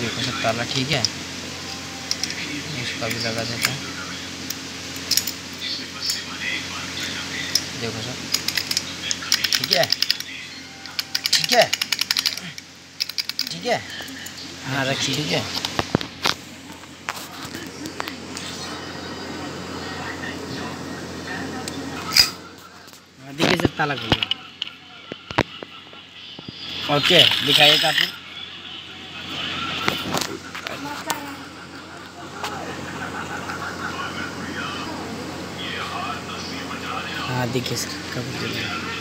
देखो सर ताला ठीक है, इसका भी लगा देता हूँ। देखो सर ठीक है, ठीक है, ठीक है। हाँ रखिए, ठीक है। देखिए सर ताला खुल गया। ओके दिखाइए कापी। हाँ देखिए सर कब